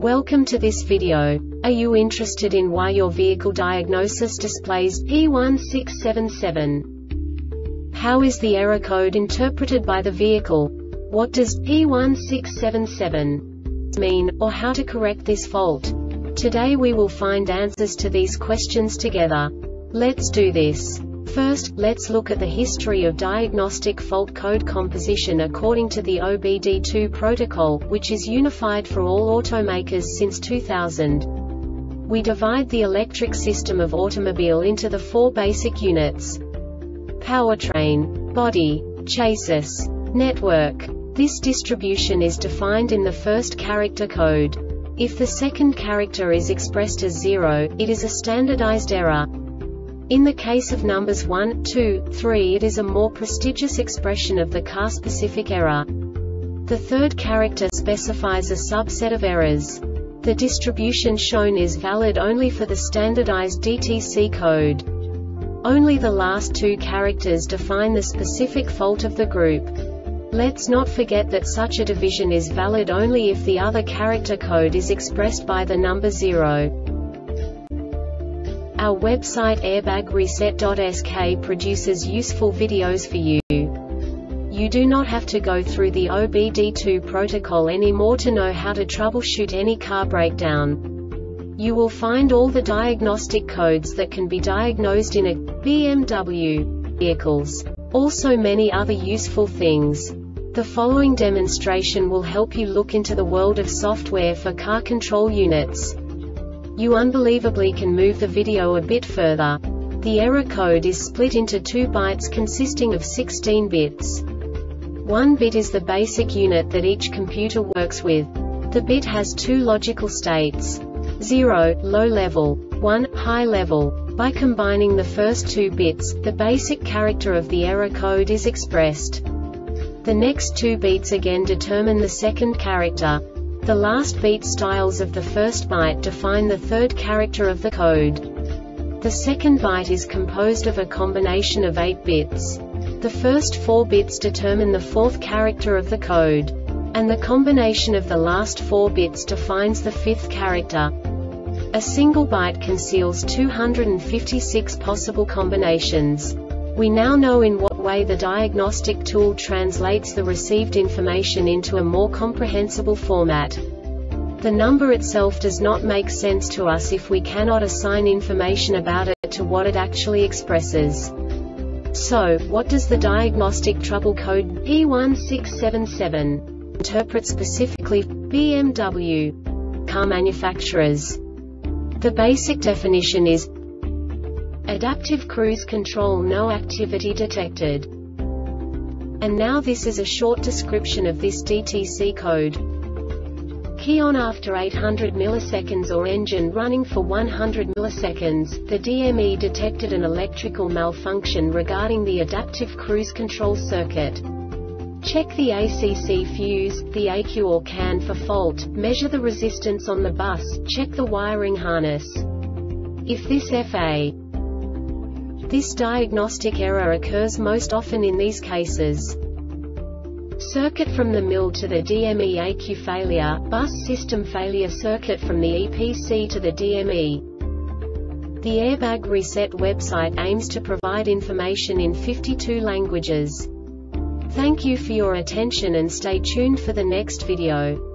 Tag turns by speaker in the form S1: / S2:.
S1: Welcome to this video. Are you interested in why your vehicle diagnosis displays P1677? How is the error code interpreted by the vehicle? What does P1677 mean, or how to correct this fault? Today we will find answers to these questions together. Let's do this. First, let's look at the history of diagnostic fault code composition according to the OBD2 protocol, which is unified for all automakers since 2000. We divide the electric system of automobile into the four basic units: powertrain, body, chassis, network. This distribution is defined in the first character code. If the second character is expressed as 0, it is a standardized error. In the case of numbers 1, 2, 3, it is a more prestigious expression of the car-specific error. The third character specifies a subset of errors. The distribution shown is valid only for the standardized DTC code. Only the last two characters define the specific fault of the group. Let's not forget that such a division is valid only if the other character code is expressed by the number 0. Our website airbagreset.sk produces useful videos for you. You do not have to go through the OBD2 protocol anymore to know how to troubleshoot any car breakdown. You will find all the diagnostic codes that can be diagnosed in a BMW vehicles. Also many other useful things. The following demonstration will help you look into the world of software for car control units. You unbelievably can move the video a bit further. The error code is split into 2 bytes consisting of 16 bits. 1 bit is the basic unit that each computer works with. The bit has 2 logical states: 0, low level, 1, high level. By combining the first 2 bits, the basic character of the error code is expressed. The next 2 beats again determine the second character. The last beat styles of the first byte define the third character of the code. The second byte is composed of a combination of 8 bits. The first 4 bits determine the fourth character of the code. And the combination of the last 4 bits defines the fifth character. A single byte conceals 256 possible combinations. We now know in what way the diagnostic tool translates the received information into a more comprehensible format. The number itself does not make sense to us if we cannot assign information about it to what it actually expresses. So, what does the diagnostic trouble code P1677 interpret specifically for BMW car manufacturers? The basic definition is adaptive cruise control, no activity detected. And now this is a short description of this DTC code. Key on after 800 milliseconds or engine running for 100 milliseconds, the DME detected an electrical malfunction regarding the adaptive cruise control circuit. Check the ACC fuse, the AQ or CAN for fault, measure the resistance on the bus, check the wiring harness. If this This diagnostic error occurs most often in these cases: circuit from the mill to the DME AQ failure, bus system failure, circuit from the EPC to the DME. The Airbag Reset website aims to provide information in 52 languages. Thank you for your attention and stay tuned for the next video.